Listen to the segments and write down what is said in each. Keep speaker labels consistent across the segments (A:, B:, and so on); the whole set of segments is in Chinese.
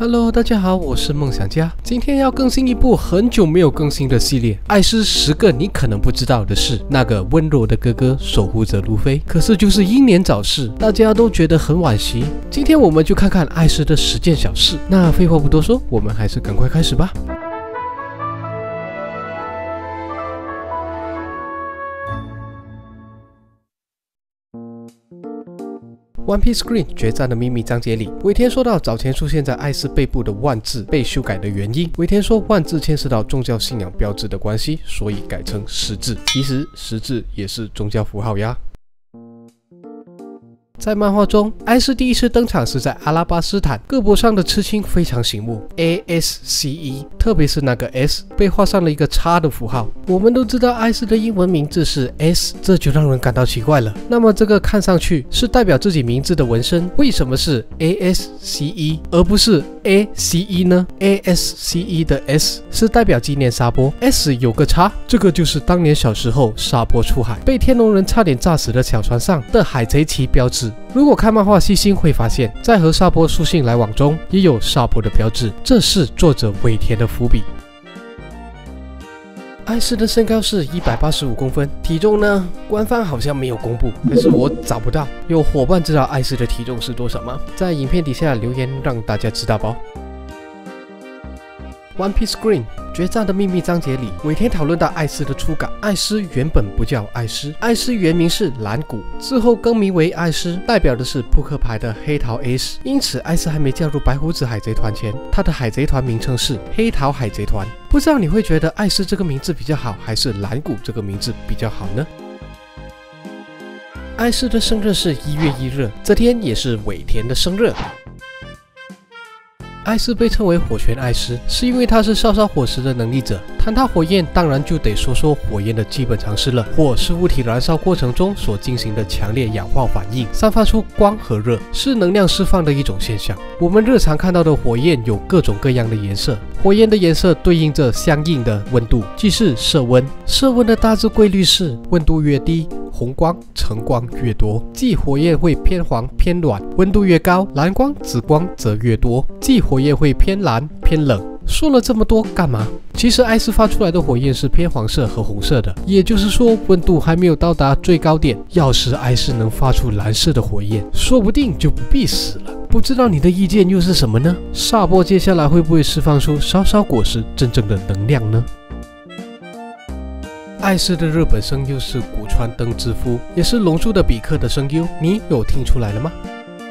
A: Hello， 大家好，我是梦想家。今天要更新一部很久没有更新的系列，《艾斯10个你可能不知道的事》。那个温柔的哥哥守护着路飞，可是就是英年早逝，大家都觉得很惋惜。今天我们就看看艾斯的10件小事。那废话不多说，我们还是赶快开始吧。One Piece Green 决战的秘密章节里，尾田说到早前出现在艾斯背部的万字被修改的原因。尾田说万字牵涉到宗教信仰标志的关系，所以改成10字。其实10字也是宗教符号呀。在漫画中，艾斯第一次登场是在阿拉巴斯坦，胳膊上的刺青非常醒目 ，ASCE， 特别是那个 S 被画上了一个叉的符号。我们都知道艾斯的英文名字是 S， 这就让人感到奇怪了。那么这个看上去是代表自己名字的纹身，为什么是 ASCE 而不是 ACE 呢 ？ASCE 的 S 是代表纪念沙波 ，S 有个叉，这个就是当年小时候沙波出海被天龙人差点炸死的小船上的海贼旗标志。如果看漫画细心会发现，在和沙波书信来往中也有沙波的标志，这是作者尾田的伏笔。艾斯的身高是185公分，体重呢？官方好像没有公布，可是我找不到。有伙伴知道艾斯的体重是多少吗？在影片底下留言让大家知道吧。One Piece Green 决战的秘密章节里，尾田讨论到艾斯的出港。艾斯原本不叫艾斯，艾斯原名是蓝谷，之后更名为艾斯，代表的是扑克牌的黑桃 S。因此，艾斯还没加入白胡子海贼团前，他的海贼团名称是黑桃海贼团。不知道你会觉得艾斯这个名字比较好，还是蓝谷这个名字比较好呢？艾斯的生日是1月1日，这天也是尾田的生日。艾斯被称为火拳艾斯，是因为他是烧火石的能力者。谈到火焰，当然就得说说火焰的基本常识了。火是物体燃烧过程中所进行的强烈氧化反应，散发出光和热，是能量释放的一种现象。我们日常看到的火焰有各种各样的颜色，火焰的颜色对应着相应的温度，即是色温。色温的大致规律是，温度越低，红光、橙光越多，即火焰会偏黄偏暖；温度越高，蓝光、紫光则越多，即火焰会偏蓝偏冷。说了这么多干嘛？其实艾斯发出来的火焰是偏黄色和红色的，也就是说温度还没有到达最高点。要是艾斯能发出蓝色的火焰，说不定就不必死了。不知道你的意见又是什么呢？沙波接下来会不会释放出烧果实真正的能量呢？艾斯的日本声优是古川登之夫，也是龙珠的比克的声优，你有听出来了吗？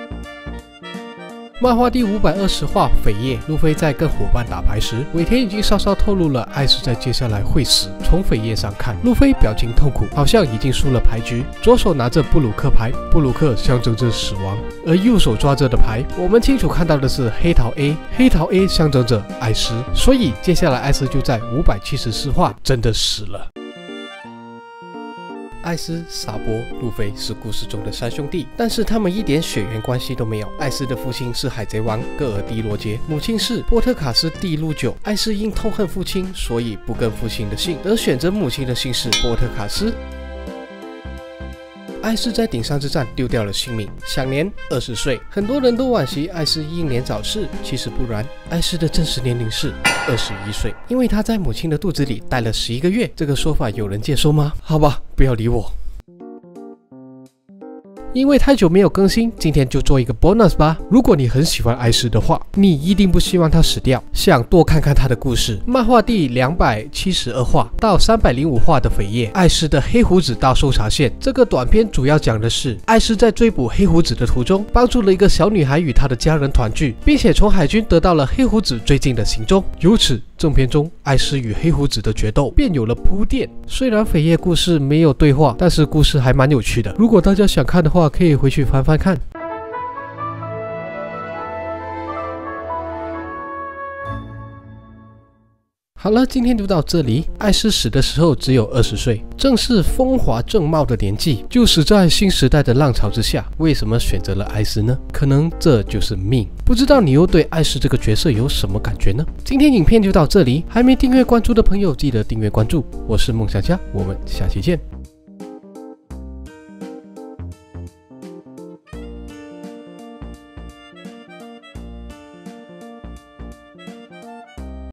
A: 漫画第520话扉页，路飞在跟伙伴打牌时，尾田已经稍稍透露了艾斯在接下来会死。从扉页上看，路飞表情痛苦，好像已经输了牌局，左手拿着布鲁克牌，布鲁克象征着死亡，而右手抓着的牌，我们清楚看到的是黑桃 A， 黑桃 A 象征着艾斯，所以接下来艾斯就在574话真的死了。艾斯、沙波、路飞是故事中的3兄弟，但是他们一点血缘关系都没有。艾斯的父亲是海贼王戈尔迪罗杰，母亲是波特卡斯蒂路久。艾斯因痛恨父亲，所以不跟父亲的姓，而选择母亲的姓氏波特卡斯。艾斯在顶上之战丢掉了性命，享年20岁。很多人都惋惜艾斯英年早逝，其实不然，艾斯的真实年龄是21岁，因为他在母亲的肚子里待了11个月。这个说法有人接受吗？好吧，不要理我。因为太久没有更新，今天就做一个 bonus 吧。如果你很喜欢艾斯的话，你一定不希望他死掉，想多看看他的故事。漫画第272话到305话的扉页，艾斯的黑胡子大搜查线。这个短片主要讲的是艾斯在追捕黑胡子的途中，帮助了一个小女孩与她的家人团聚，并且从海军得到了黑胡子最近的行踪。由此，正片中艾斯与黑胡子的决斗便有了铺垫。虽然扉页故事没有对话，但是故事还蛮有趣的。如果大家想看的话，可以回去翻翻看。好了，今天就到这里。艾斯死的时候只有20岁，正是风华正茂的年纪，就死在新时代的浪潮之下。为什么选择了艾斯呢？可能这就是命。不知道你又对艾斯这个角色有什么感觉呢？今天影片就到这里，还没订阅关注的朋友记得订阅关注。我是梦想家，我们下期见。